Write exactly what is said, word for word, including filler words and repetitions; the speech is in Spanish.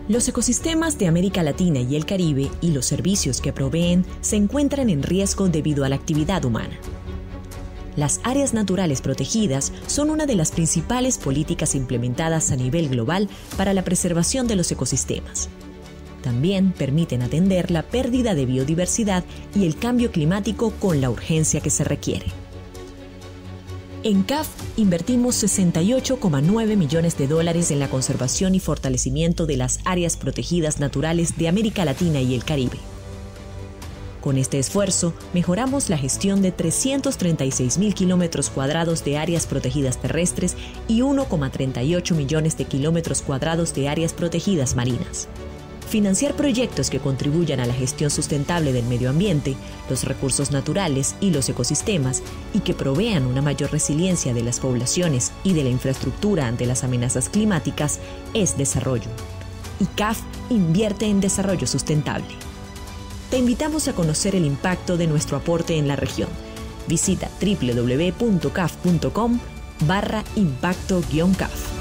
Los ecosistemas de América Latina y el Caribe y los servicios que proveen se encuentran en riesgo debido a la actividad humana. Las áreas naturales protegidas son una de las principales políticas implementadas a nivel global para la preservación de los ecosistemas. También permiten atender la pérdida de biodiversidad y el cambio climático con la urgencia que se requiere. En C A F invertimos sesenta y ocho coma nueve millones de dólares en la conservación y fortalecimiento de las áreas protegidas naturales de América Latina y el Caribe. Con este esfuerzo, mejoramos la gestión de trescientos treinta y seis mil kilómetros cuadrados de áreas protegidas terrestres y uno coma treinta y ocho millones de kilómetros cuadrados de áreas protegidas marinas. Financiar proyectos que contribuyan a la gestión sustentable del medio ambiente, los recursos naturales y los ecosistemas y que provean una mayor resiliencia de las poblaciones y de la infraestructura ante las amenazas climáticas es desarrollo. Y C A F invierte en desarrollo sustentable. Te invitamos a conocer el impacto de nuestro aporte en la región. Visita w w w punto c a f punto com barra impacto guión C A F.